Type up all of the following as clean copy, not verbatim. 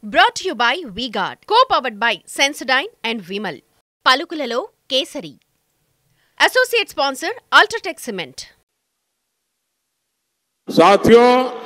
Brought to you by V-Guard, co-powered by Sensodyne and Vimal. Palukulalo Kesari. Associate sponsor Ultratech Cement. साथियों,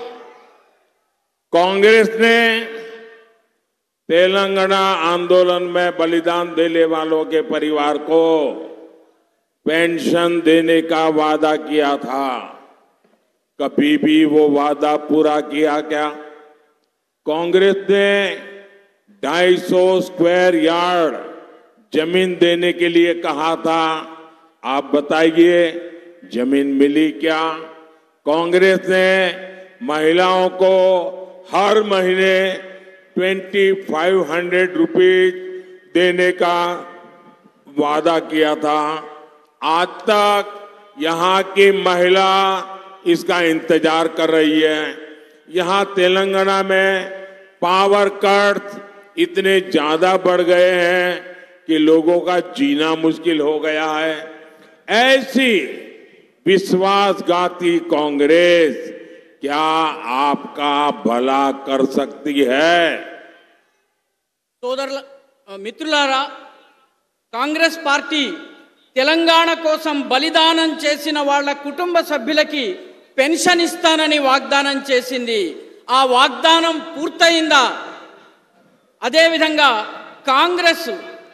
कांग्रेस ने तेलंगाना आंदोलन में बलिदान देने वालों के परिवार को पेंशन देने का वादा किया था। कभी भी वो वादा पूरा किया क्या? कांग्रेस ने 250 स्क्वायर यार्ड जमीन देने के लिए कहा था। आप बताइए, जमीन मिली क्या? कांग्रेस ने महिलाओं को हर महीने 2500 रुपीज देने का वादा किया था। आज तक यहाँ की महिला इसका इंतजार कर रही है। यहाँ तेलंगाना में पावर कट इतने ज्यादा बढ़ गए हैं कि लोगों का जीना मुश्किल हो गया है। ऐसी विश्वासघाती कांग्रेस क्या आपका भला कर सकती है? మిత్రులారా, కాంగ్రెస్ పార్టీ తెలంగాణ కోసం బలిదానం చేసిన వాళ్ళ కుటుంబ సభ్యులకి పెన్షన్ ఇస్తానని వాగ్దానం చేసింది. ఆ వాగ్దానం పూర్తయిందా? అదేవిధంగా కాంగ్రెస్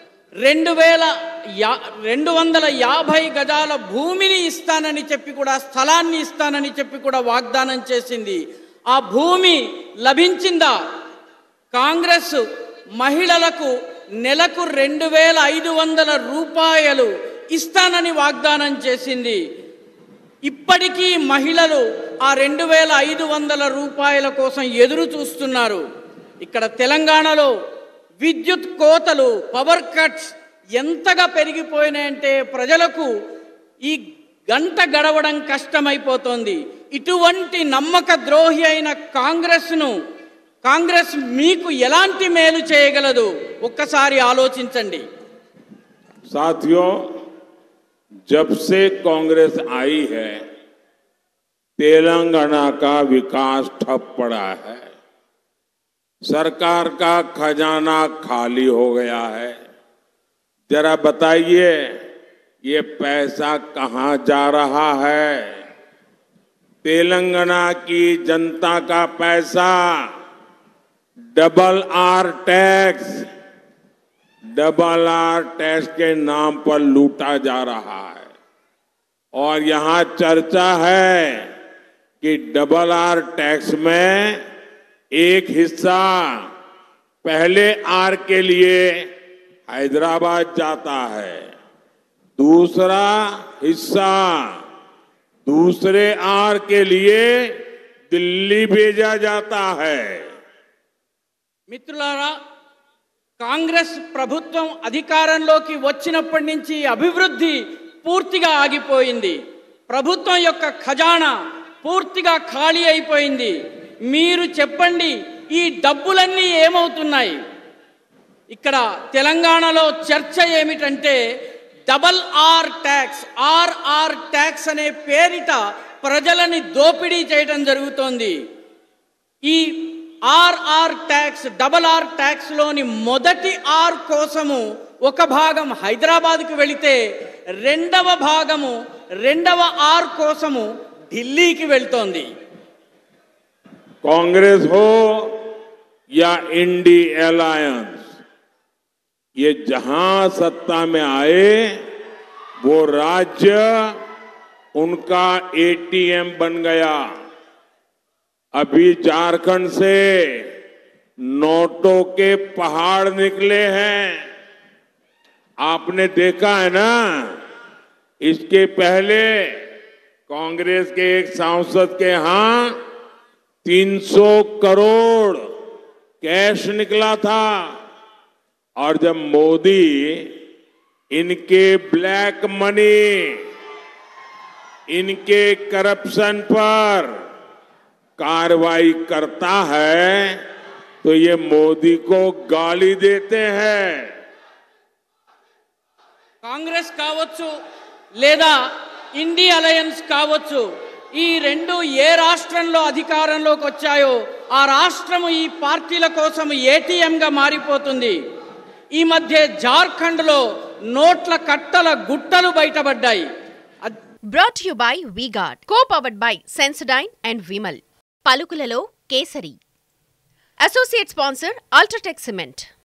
250 గజాల భూమిని ఇస్తానని చెప్పి కూడా, స్థలాన్ని ఇస్తానని చెప్పి కూడా వాగ్దానం చేసింది. ఆ భూమి లభించిందా? కాంగ్రెస్ మహిళలకు నెలకు 2500 రూపాయలు ఇస్తానని వాగ్దానం చేసింది. ఇప్పటికీ మహిళలు ఆ 2500 రూపాయల కోసం ఎదురు చూస్తున్నారు. ఇక్కడ తెలంగాణలో విద్యుత్ కోతలు, పవర్ కట్స్ ఎంతగా పెరిగిపోయినాయంటే ప్రజలకు ఈ గంట గడవడం కష్టమైపోతోంది. ఇటువంటి నమ్మక ద్రోహి అయిన కాంగ్రెస్ మీకు ఎలాంటి మేలు చేయగలదు? ఒక్కసారి ఆలోచించండి. साथियों, जब से कांग्रेस आई है, तेलंगाना का विकास ठप पड़ा है। सरकार का खजाना खाली हो गया है। जरा बताइए, ये पैसा कहां जा रहा है? तेलंगाना की जनता का पैसा डबल आर टैक्स के नाम पर लूटा जा रहा है। और यहां चर्चा है कि डबल आर टैक्स में एक हिस्सा पहले आर के लिए हैदराबाद जाता है, दूसरा हिस्सा दूसरे आर के लिए दिल्ली भेजा जाता है। మిత్రులారా, కాంగ్రెస్ ప్రభుత్వం అధికారంలోకి వచ్చినప్పటి నుంచి అభివృద్ధి పూర్తిగా ఆగిపోయింది. ప్రభుత్వం యొక్క ఖజానా పూర్తిగా ఖాళీ అయిపోయింది. మీరు చెప్పండి, ఈ డబ్బులన్నీ ఏమవుతున్నాయి? ఇక్కడ తెలంగాణలో చర్చ ఏమిటంటే, డబల్ ఆర్ ట్యాక్స్ అనే పేరిట ప్రజలని దోపిడీ చేయడం జరుగుతోంది. ఈ డబల్ ఆర్ ట్యాక్స్ లోని మొదటి ఆర్ కోసము ఒక భాగం హైదరాబాద్కు వెళితే, రెండవ ఆర్ కోసము ఢిల్లీకి వెళ్తోంది. कांग्रेस हो या इंडी अलायंस, ये जहां सत्ता में आए वो राज्य उनका एटीएम बन गया। अभी झारखंड से नोटों के पहाड़ निकले हैं, आपने देखा है ना। इसके पहले कांग्रेस के एक सांसद के यहां 300 करोड़ कैश निकला था। और जब मोदी इनके ब्लैक मनी, इनके करप्शन पर कार्रवाई करता है तो ये मोदी को गाली देते हैं। కాంగ్రెస్ కావచ్చు లేదా ఇండి అలయన్స్ కావచ్చు, ఈ రెండు ఏ రాష్ట్రంలో అధికారంలోకి వచ్చాయో ఆ రాష్ట్రము ఈ పార్టీల కోసం ఏటీఎంగా మారిపోతుంది. ఈ మధ్య జార్ఖండ్లో నోట్ల కట్టల గుట్టలు బయటపడ్డాయి. Brought to you by V-Guard, co-powered by Sensodyne and Vimal. పలుకులలో kesari. Associate sponsor Ultratech Cement.